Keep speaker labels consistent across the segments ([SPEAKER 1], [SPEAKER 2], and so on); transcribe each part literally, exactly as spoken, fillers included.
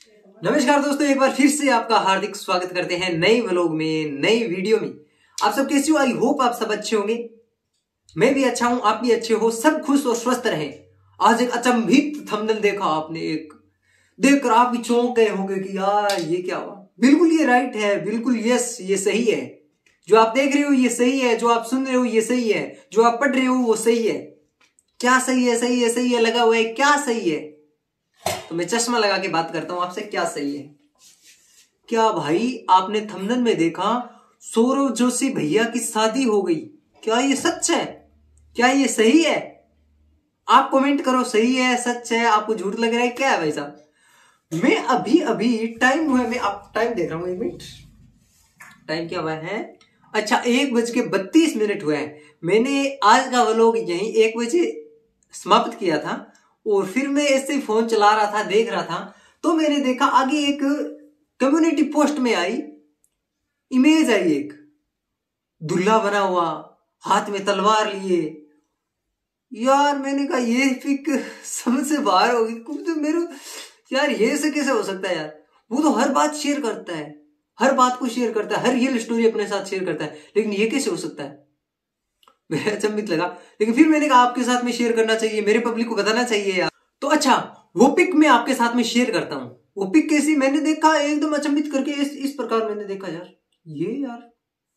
[SPEAKER 1] नमस्कार दोस्तों, एक बार फिर से आपका हार्दिक स्वागत करते हैं नई व्लॉग में, नई वीडियो में। आप सब कैसे हो? आई होप आप सब अच्छे होंगे। मैं भी अच्छा हूं, आप भी अच्छे हो, सब खुश और स्वस्थ रहें। आज एक अचंभित थंबनेल देखा आपने, एक देखकर आप भी चौंक गए होंगे कि यार ये क्या हुआ। बिल्कुल ये राइट है, बिल्कुल यस ये सही है। जो आप देख रहे हो ये सही है, जो आप सुन रहे हो ये सही है, जो आप पढ़ रहे हो वो सही है। क्या सही है? सही है, सही है लगा हुआ है। क्या सही है? तो मैं चश्मा लगा के बात करता हूं आपसे, क्या सही है? क्या भाई आपने थंबनेल में देखा सौरव जोशी भैया की शादी हो गई? क्या ये सच है? क्या ये सही है? आप कमेंट करो, सही है, सच है, आपको झूठ लग रहा है, क्या है भाई साहब? मैं अभी अभी टाइम हुआ, मैं आप टाइम देख रहा हूं, एक मिनट। टाइम क्या हुआ है? अच्छा, एक बज के बत्तीस मिनट हुए हैं। मैंने आज का व्लॉग यही एक बजे समाप्त किया था और फिर मैं ऐसे फोन चला रहा था, देख रहा था, तो मैंने देखा आगे एक कम्युनिटी पोस्ट में आई इमेज, आई एक दूल्हा बना हुआ, हाथ में तलवार लिए। यार मैंने कहा ये पिक सबसे बाहर होगी तो मेरे, यार ये से कैसे हो सकता है यार? वो तो हर बात शेयर करता है, हर बात को शेयर करता है, हर रियल स्टोरी अपने साथ शेयर करता है, लेकिन ये कैसे हो सकता है? मेरे अचंभित लगा, लेकिन फिर मैंने कहा आपके साथ में शेयर करना चाहिए, मेरे पब्लिक को बताना चाहिए यार। तो अच्छा, वो पिक मैं आपके साथ में शेयर करता हूं। वो पिक कैसी मैंने देखा, एकदम अचंभित करके इस, इस प्रकार मैंने देखा, यार ये यार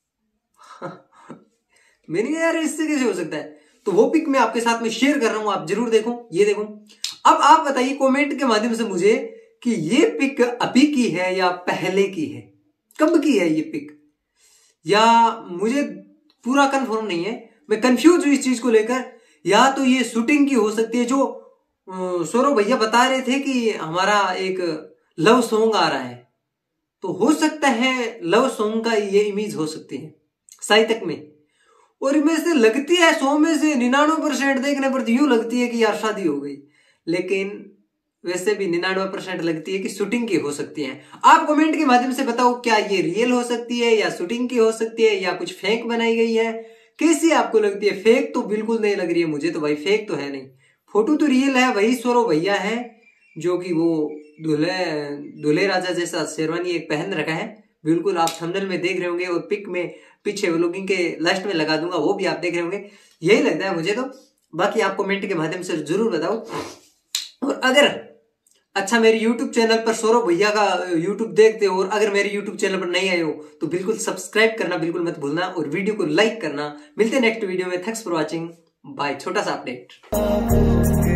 [SPEAKER 1] मैंने कहा यार इससे कैसे हो सकता है? तो वो पिक मैं आपके साथ में शेयर कर रहा हूं, आप जरूर देखो, ये देखो। अब आप बताइए कमेंट के माध्यम से मुझे कि ये पिक अभी की है या पहले की है, कब की है ये पिक, या मुझे पूरा कंफर्म नहीं है, मैं कंफ्यूज हूं इस चीज को लेकर। या तो ये शूटिंग की हो सकती है, जो सौरव भैया बता रहे थे कि हमारा एक लव सॉन्ग आ रहा है, तो हो सकता है लव सॉन्ग का ये इमेज हो सकती है साहित्यक में। और इमेज से लगती है सौ में से निन्यानवे परसेंट देखने पर तो यूं लगती है कि यार शादी हो गई, लेकिन वैसे भी निन्यानवे परसेंट लगती है कि शूटिंग की हो सकती है। आप कमेंट के माध्यम से बताओ, क्या ये रियल हो सकती है या शूटिंग की हो सकती है या कुछ फेक बनाई गई है? कैसी आपको लगती है? फेक तो बिल्कुल नहीं लग रही है मुझे तो भाई, फेक तो है नहीं, फोटो तो रियल है। वही सौरव भैया है जो कि वो दूल्हे दूल्हे राजा जैसा शेरवानी एक पहन रखा है, बिल्कुल आप थंबनेल में देख रहे होंगे, और पिक में पीछे व्लॉगिंग के लास्ट में लगा दूंगा, वो भी आप देख रहे होंगे। यही लगता है मुझे तो, बाकी आप कमेंट के माध्यम से जरूर बताओ। और अगर अच्छा मेरे YouTube चैनल पर सौरव भैया का YouTube देखते हो और अगर मेरे YouTube चैनल पर नहीं आए हो तो बिल्कुल सब्सक्राइब करना बिल्कुल मत भूलना और वीडियो को लाइक करना। मिलते हैं नेक्स्ट वीडियो में। Thanks for watching, bye. छोटा सा अपडेट।